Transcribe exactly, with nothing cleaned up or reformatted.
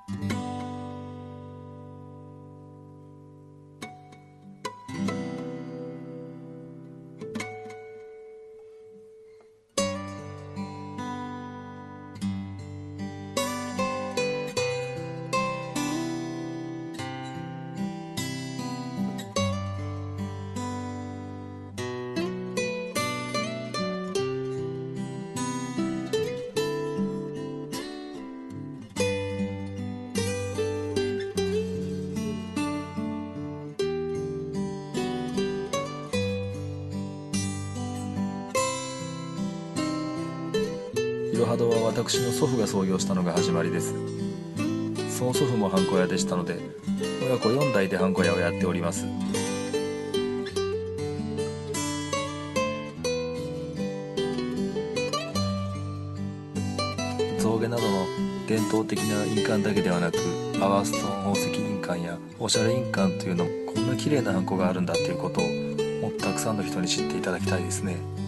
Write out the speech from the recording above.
いろは堂は私の祖父が創業したのが始まりです。その祖父もハンコ屋でしたので、親子よん代でハンコ屋をやっております。象牙などの伝統的な印鑑だけではなく、パワーストーン宝石印鑑やおしゃれ印鑑というのも、こんな綺麗なハンコがあるんだっていうことをもっとたくさんの人に知っていただきたいですね。